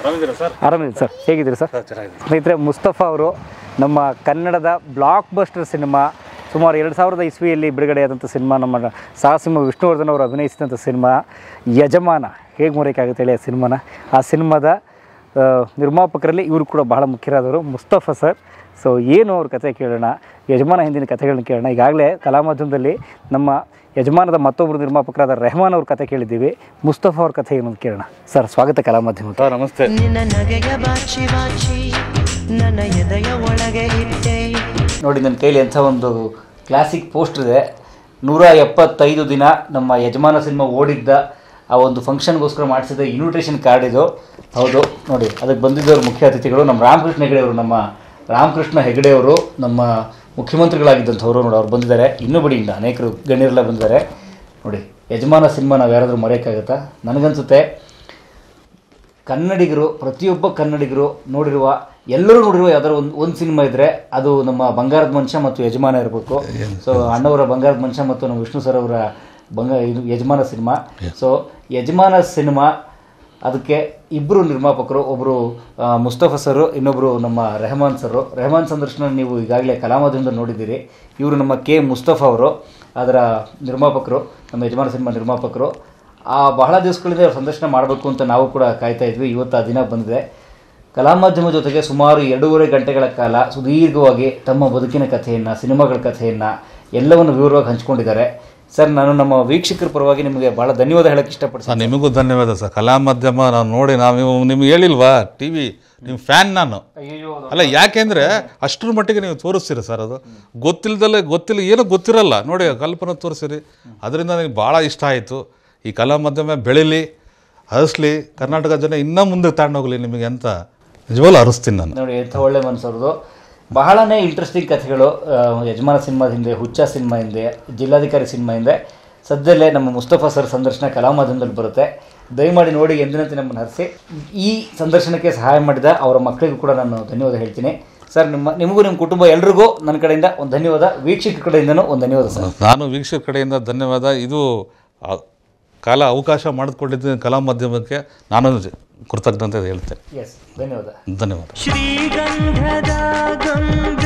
ಆರಾಮಿದ್ದೀರಿ sir, ಹೇಗಿದ್ದೀರಿ sir? ಸ್ನೇಹಿತರೆ, ಮುಸ್ತಫಾ ಅವರು ನಮ್ಮ ಕನ್ನಡದ ಬ್ಲಾಕ್ ಬಸ್ಟರ್ ಸಿನಿಮಾ, ಸುಮಾರು 2000 ಇಸ್ವಿಯಲ್ಲಿ ಬಿಡುಗಡೆಯಾದಂಥ ಸಿನಿಮಾ, ನಮ್ಮ ಸಾಹಸಿಂಹ ವಿಷ್ಣುವರ್ಧನ್ ಅವರು ಅಭಿನಯಿಸಿದಂಥ ಸಿನಿಮಾ ಯಜಮಾನ. ಹೇಗೆ ಮರೆಯೋಕ್ಕಾಗುತ್ತೆ ಹೇಳಿ ಆ ಸಿನಿಮಾನ? ಆ ಸಿನಿಮಾದ ನಿರ್ಮಾಪಕರಲ್ಲಿ ಇವರು ಕೂಡ ಬಹಳ ಮುಖ್ಯರಾದವರು, ಮುಸ್ತಫಾ ಸರ್. ಸೊ ಏನು ಅವ್ರ ಕಥೆ ಕೇಳೋಣ, ಯಜಮಾನ ಹಿಂದಿನ ಕಥೆಗಳನ್ನ ಕೇಳೋಣ. ಈಗಾಗಲೇ ಕಲಾ ಮಾಧ್ಯಮದಲ್ಲಿ ನಮ್ಮ ಯಜಮಾನದ ಮತ್ತೊಬ್ಬರು ನಿರ್ಮಾಪಕರಾದ ರೆಹಮಾನ್ ಅವ್ರ ಕಥೆ ಕೇಳಿದ್ದೀವಿ. ಮುಸ್ತಫಾ ಅವ್ರ ಕಥೆ ಏನು ಕೇಳೋಣ. ಸರ್, ಸ್ವಾಗತ ಕಲಾ ಮಾಧ್ಯಮ. ನಮಸ್ತೆ. ನೋಡಿ, ನನ್ನ ಕೈಲಿ ಎಂಥ ಒಂದು ಕ್ಲಾಸಿಕ್ ಪೋಸ್ಟರ್ ಇದೆ. 175 ದಿನ ನಮ್ಮ ಯಜಮಾನ ಸಿನಿಮಾ ಓಡಿದ್ದ ಆ ಒಂದು ಫಂಕ್ಷನ್ಗೋಸ್ಕರ ಮಾಡಿಸಿದ ಇನ್ವಿಟೇಷನ್ ಕಾರ್ಡ್ ಇದು. ಹೌದು ನೋಡಿ, ಅದಕ್ಕೆ ಬಂದಿದ್ದವರು ಮುಖ್ಯ ಅತಿಥಿಗಳು ನಮ್ಮ ರಾಮಕೃಷ್ಣ ಹೆಗಡೆ ಅವರು. ನಮ್ಮ ರಾಮಕೃಷ್ಣ ಹೆಗಡೆ ಅವರು ನಮ್ಮ ಮುಖ್ಯಮಂತ್ರಿಗಳಾಗಿದ್ದಂಥವ್ರು. ನೋಡಿ, ಅವ್ರು ಬಂದಿದ್ದಾರೆ. ಇನ್ನೂ ಬಿಡಿಯಿಂದ ಅನೇಕರು ಗಣ್ಯರೆಲ್ಲ ಬಂದಿದ್ದಾರೆ. ನೋಡಿ, ಯಜಮಾನ ಸಿನಿಮಾ ನಾವು ಯಾರಾದರೂ ಮರೆಯೋಕ್ಕಾಗುತ್ತಾ? ನನಗನ್ಸುತ್ತೆ ಕನ್ನಡಿಗರು, ಪ್ರತಿಯೊಬ್ಬ ಕನ್ನಡಿಗರು ನೋಡಿರುವ, ಎಲ್ಲರೂ ನೋಡಿರುವ ಯಾವ್ದಾದ್ರು ಒಂದು ಸಿನಿಮಾ ಇದ್ದರೆ ಅದು ನಮ್ಮ ಬಂಗಾರದ ಮನುಷ್ಯ ಮತ್ತು ಯಜಮಾನ ಇರಬೇಕು. ಸೊ ಅಣ್ಣವರ ಬಂಗಾರದ ಮನುಷ್ಯ ಮತ್ತು ನಮ್ಮ ವಿಷ್ಣು ಸರ್ ಅವರ ಇದು ಯಜಮಾನ ಸಿನಿಮಾ. ಸೊ ಯಜಮಾನ ಸಿನಿಮಾ, ಅದಕ್ಕೆ ಇಬ್ಬರು ನಿರ್ಮಾಪಕರು, ಒಬ್ಬರು ಮುಸ್ತಫಾ ಸರು, ಇನ್ನೊಬ್ಬರು ನಮ್ಮ ರೆಹಮಾನ್ ಸರು. ರೆಹಮಾನ್ ಸಂದರ್ಶನ ನೀವು ಈಗಾಗಲೇ ಕಲಾ ಮಾಧ್ಯಮದಲ್ಲಿ ನೋಡಿದ್ದೀರಿ. ಇವರು ನಮ್ಮ ಕೆ ಮುಸ್ತಫಾ ಅವರು, ಅದರ ನಿರ್ಮಾಪಕರು, ನಮ್ಮ ಯಜಮಾನ ಸಿನಿಮಾ ನಿರ್ಮಾಪಕರು. ಬಹಳ ದಿವಸಗಳಿಂದ ಸಂದರ್ಶನ ಮಾಡಬೇಕು ಅಂತ ನಾವು ಕೂಡ ಕಾಯ್ತಾ ಇದ್ವಿ. ಇವತ್ತು ಆ ದಿನ ಬಂದಿದೆ. ಕಲಾ ಮಾಧ್ಯಮ ಜೊತೆಗೆ ಸುಮಾರು 2.5 ಗಂಟೆಗಳ ಕಾಲ ಸುದೀರ್ಘವಾಗಿ ತಮ್ಮ ಬದುಕಿನ ಕಥೆಯನ್ನು, ಸಿನಿಮಾಗಳ ಕಥೆಯನ್ನು ಎಲ್ಲವನ್ನು ವಿವರವಾಗಿ ಹಂಚ್ಕೊಂಡಿದ್ದಾರೆ. ಸರ್, ನಾನು ನಮ್ಮ ವೀಕ್ಷಕರ ಪರವಾಗಿ ನಿಮಗೆ ಭಾಳ ಧನ್ಯವಾದ ಹೇಳೋಕ್ಕೆ ಇಷ್ಟಪಡ್ತೀನಿ. ನಿಮಗೂ ಧನ್ಯವಾದ ಸರ್. ಕಲಾ ಮಾಧ್ಯಮ ನಾವು ನೋಡಿ, ನಾವು ನಿಮ್ಗೆ ಹೇಳಿಲ್ವಾ, ಟಿ ವಿ ನಿಮ್ಮ ಫ್ಯಾನ್ ನಾನು. ಅಲ್ಲ, ಯಾಕೆಂದರೆ ಅಷ್ಟರ ಮಟ್ಟಿಗೆ ನೀವು ತೋರಿಸ್ತೀರಿ ಸರ್. ಅದು ಗೊತ್ತಿಲ್ಲ, ಏನೂ ಗೊತ್ತಿರಲ್ಲ ನೋಡಿ, ಕಲ್ಪನೆ ತೋರಿಸಿರಿ. ಅದರಿಂದ ನನಗೆ ಭಾಳ ಇಷ್ಟ ಆಯಿತು. ಈ ಕಲಾ ಮಾಧ್ಯಮ ಬೆಳೀಲಿ, ಹರಿಸ್ಲಿ, ಕರ್ನಾಟಕ ಜನ ಇನ್ನೂ ಮುಂದೆ ತಗೊಂಡೋಗ್ಲಿ ನಿಮಗೆ ಅಂತ ನಿಜವಾಗ್ಲೂ ಹರಿಸ್ತೀನಿ ನಾನು. ನೋಡಿ, ಎಂಥ ಒಳ್ಳೆ ಮನಸ್ಸವ್ರದ್ದು. ಬಹಳನೇ ಇಂಟ್ರೆಸ್ಟಿಂಗ್ ಕಥೆಗಳು ಯಜಮಾನ ಸಿನಿಮಾದ ಹಿಂದೆ, ಹುಚ್ಚ ಸಿನಿಮಾ ಹಿಂದೆ, ಜಿಲ್ಲಾಧಿಕಾರಿ ಸಿನಿಮಾ ಹಿಂದೆ. ಸದ್ಯದಲ್ಲೇ ನಮ್ಮ ಮುಸ್ತಫಾ ಸರ್ ಸಂದರ್ಶನ ಕಲಾ ಮಾಧ್ಯಮದಲ್ಲಿ ಬರುತ್ತೆ. ದಯಮಾಡಿ ನೋಡಿ, ಎಂದಿನಂತೆ ನಮ್ಮನ್ನು ಹರಿಸಿ. ಈ ಸಂದರ್ಶನಕ್ಕೆ ಸಹಾಯ ಮಾಡಿದ ಅವರ ಮಕ್ಕಳಿಗೂ ಕೂಡ ನಾನು ಧನ್ಯವಾದ ಹೇಳ್ತೀನಿ. ಸರ್, ನಿಮಗೂ ನಿಮ್ಮ ಕುಟುಂಬ ಎಲ್ರಿಗೂ ನನ್ನ ಕಡೆಯಿಂದ ಒಂದು ಧನ್ಯವಾದ, ವೀಕ್ಷಕರ ಕಡೆಯಿಂದನೂ ಒಂದು ಧನ್ಯವಾದ ಸರ್. ನಾನು ವೀಕ್ಷಕರ ಕಡೆಯಿಂದ ಧನ್ಯವಾದ. ಇದು ಕಾಲ ಅವಕಾಶ ಮಾಡಿಕೊಂಡಿದ್ದ ಕಲಾ ಮಾಧ್ಯಮಕ್ಕೆ ನಾನು ಕೃತಜ್ಞತೆ ಹೇಳ್ತೇನೆ. ಎಸ್, ಧನ್ಯವಾದ. ಧನ್ಯವಾದ. ಶ್ರೀಗಂಧದ